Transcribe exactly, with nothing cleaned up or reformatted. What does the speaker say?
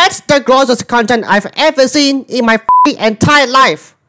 That's the grossest content I've ever seen in my entire life.